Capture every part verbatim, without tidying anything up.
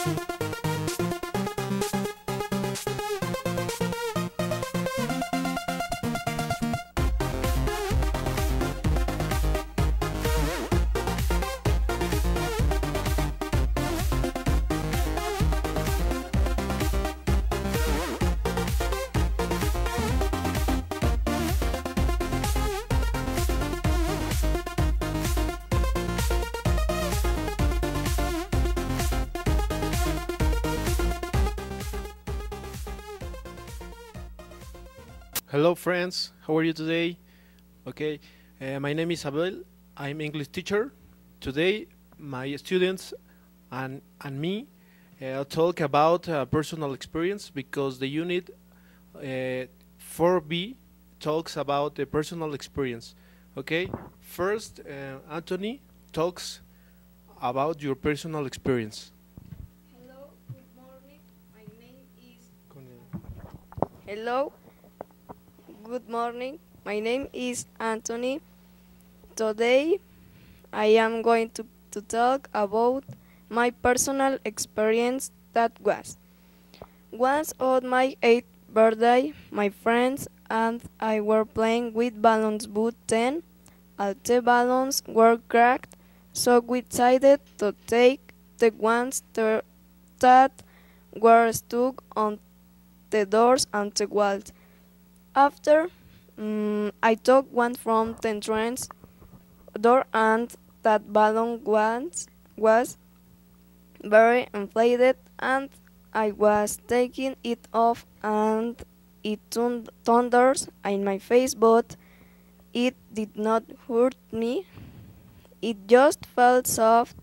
Hello friends, how are you today? Okay, uh, my name is Abel. I'm English teacher. Today my students and, and me uh, talk about uh, personal experience because the unit uh, four B talks about the personal experience. Okay, first uh, Anthony talks about your personal experience. Hello, good morning. My name is. Con el- Hello, good morning. My name is Anthony. Today, I am going to, to talk about my personal experience that was. Once on my eighth birthday, my friends and I were playing with balloons, but then all the balloons were cracked, so we decided to take the ones that that were stuck on the doors and the walls. After, mm, I took one from the entrance door and that balloon was, was very inflated and I was taking it off and it thun- thunders in my face, but it did not hurt me. It just felt soft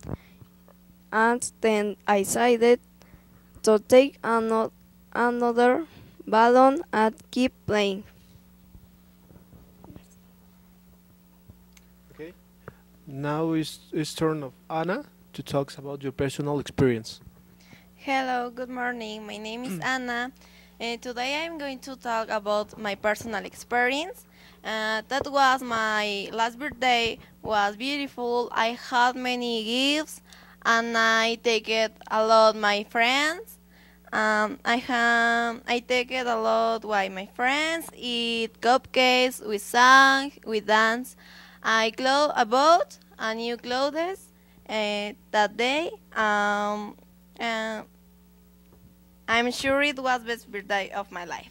and then I decided to take ano- another balloon and keep playing. Okay, now is it's turn of Anna to talk about your personal experience. Hello, good morning. My name is Anna. Uh, today I'm going to talk about my personal experience. Uh, that was my last birthday. Was beautiful. I had many gifts, and I take it a lot my friends. Um, I have I take it a lot with my friends. Eat cupcakes. We sang. We dance. I clo- I bought a new clothes uh, that day. Um, uh, I'm sure it was best birthday of my life.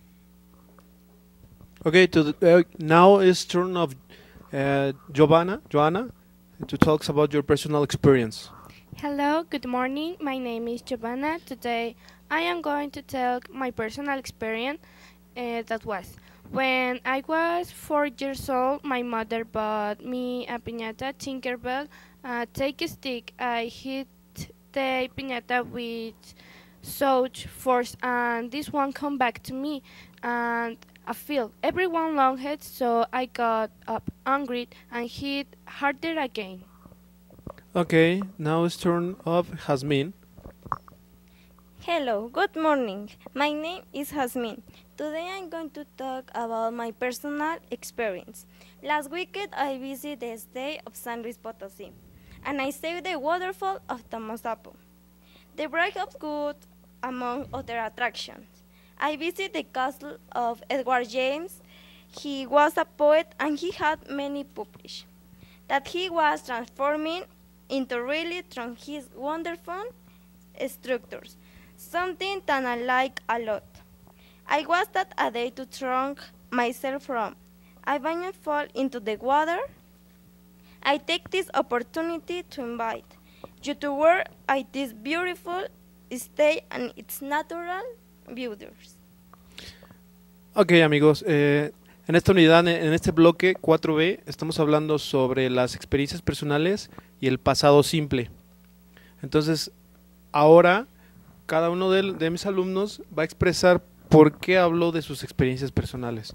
Okay, to the, uh, now is turn of uh, Giovanna, Joanna, to talk about your personal experience. Hello, good morning. My name is Giovanna. Today I am going to tell my personal experience uh, that was. When I was four years old, my mother bought me a piñata Tinkerbell. Uh, take a stick. I hit the piñata with such force, and this one come back to me, and I feel everyone longed, so I got up angry and hit harder again. Okay, now is turn of Jasmine. Hello, good morning. My name is Jasmine. Today I'm going to talk about my personal experience. Last weekend I visited the state of San Luis Potosí and I saved the waterfall of Tamosapo. The break of good among other attractions. I visited the castle of Edward James. He was a poet and he had many published that he was transforming into really from his wonderful structures, something that I like a lot. I was that a day to drink myself from. I might fall into the water. I take this opportunity to invite you to where I this beautiful stay and its natural beauties. Ok, amigos, eh, en esta unidad, en este bloque cuatro B, estamos hablando sobre las experiencias personales y el pasado simple. Entonces, ahora, cada uno de, de mis alumnos va a expresar por qué habló de sus experiencias personales.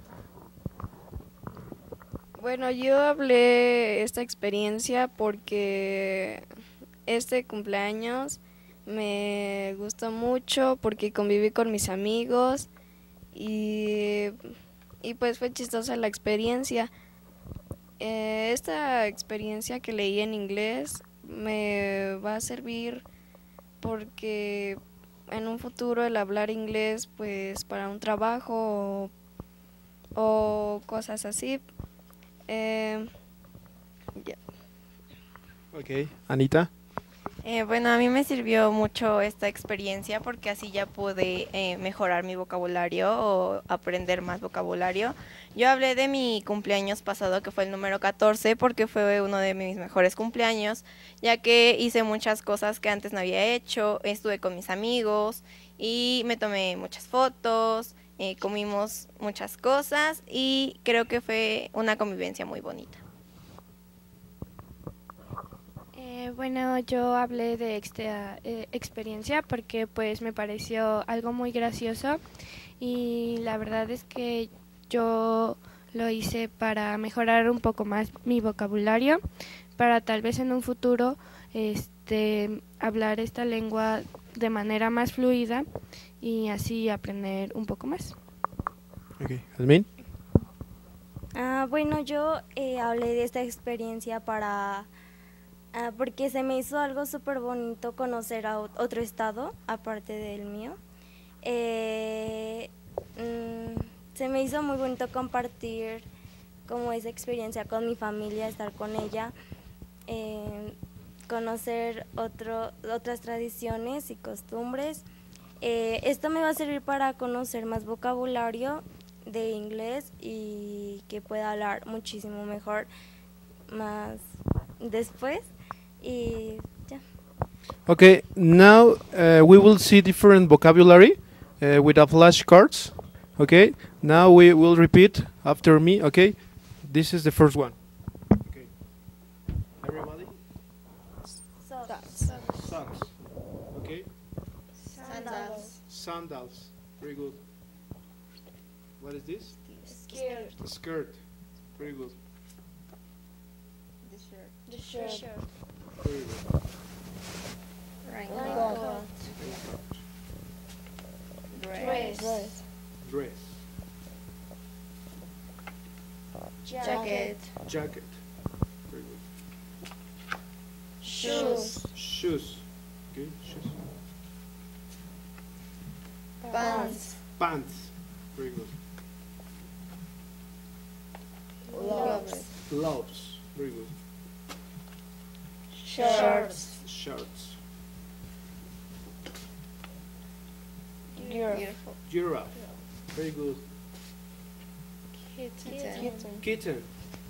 Bueno, yo hablé esta experiencia porque este cumpleaños me gustó mucho porque conviví con mis amigos y, y pues fue chistosa la experiencia. Eh, esta experiencia que leí en inglés me va a servir porque en un futuro el hablar inglés, pues para un trabajo o, o cosas así. Eh, ya. Ok, Anita. Eh, bueno, a mí me sirvió mucho esta experiencia porque así ya pude eh, mejorar mi vocabulario o aprender más vocabulario. Yo hablé de mi cumpleaños pasado, que fue el número catorce, porque fue uno de mis mejores cumpleaños, ya que hice muchas cosas que antes no había hecho, estuve con mis amigos y me tomé muchas fotos, eh, comimos muchas cosas y creo que fue una convivencia muy bonita. Eh, bueno, yo hablé de esta eh, experiencia porque pues me pareció algo muy gracioso y la verdad es que yo lo hice para mejorar un poco más mi vocabulario, para tal vez en un futuro este, hablar esta lengua de manera más fluida y así aprender un poco más. Ok, Jazmín. Ah, bueno, yo eh, hablé de esta experiencia para ah, porque se me hizo algo súper bonito conocer a ot- otro estado aparte del mío. Eh, mm, se me hizo muy bonito compartir como esa experiencia con mi familia, estar con ella, eh, conocer otro, otras tradiciones y costumbres. Eh, esto me va a servir para conocer más vocabulario de inglés y que pueda hablar muchísimo mejor más después y ya. Okay, now uh, we will see different vocabulary uh, with a flashcards. Okay, now we will repeat after me. Okay, this is the first one. Okay, everybody. Socks. Socks. Okay, Sandals. sandals. Very good. What is this? Skirt. A skirt. Very good. The shirt. Very good. Raincoat. Dress. Dress. Jacket. Jacket. Very good. Shoes. Shoes. Okay, shoes. Pants. Pants. Very good. Gloves. Gloves. Very good. Shorts. Shirts. Beautiful. Giraffe. Very good. Kitten. Kitten.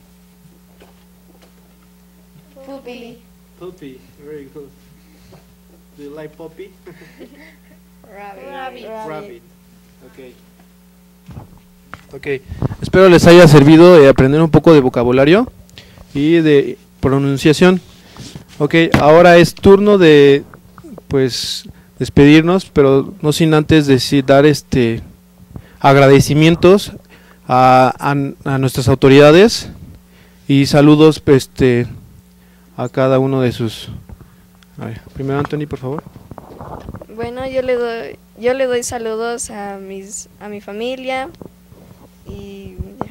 Puppy. Puppy. Very good. Do you like puppy? Rabbit. Rabbit. Okay. Okay. Espero les haya servido eh, aprender un poco de vocabulario y de pronunciación. Ok, ahora es turno de pues despedirnos, pero no sin antes decir, dar este agradecimientos a, a, a nuestras autoridades y saludos este a cada uno de sus. A ver, primero Anthony, por favor. Bueno, yo le doy, yo le doy saludos a mis, a mi familia y ya.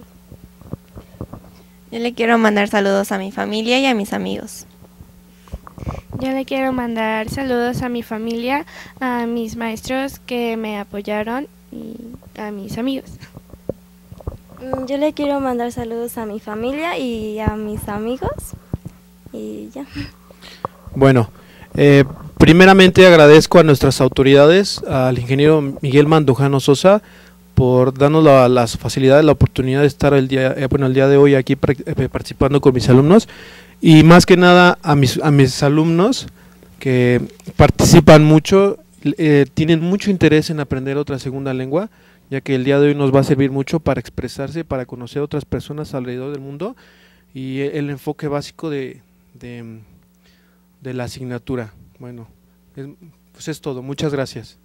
Yo le quiero mandar saludos a mi familia y a mis amigos. Yo le quiero mandar saludos a mi familia, a mis maestros que me apoyaron y a mis amigos. Mm, Yo le quiero mandar saludos a mi familia y a mis amigos y ya. Bueno, eh, primeramente agradezco a nuestras autoridades, al ingeniero Miguel Mandujano Sosa, por darnos la, las facilidades, la oportunidad de estar el día, eh, bueno, el día de hoy aquí eh, participando con mis alumnos, y más que nada a mis, a mis alumnos que participan mucho, eh, tienen mucho interés en aprender otra segunda lengua, ya que el día de hoy nos va a servir mucho para expresarse, para conocer otras personas alrededor del mundo, y el enfoque básico de, de, de la asignatura. Bueno, es, pues es todo. Muchas gracias.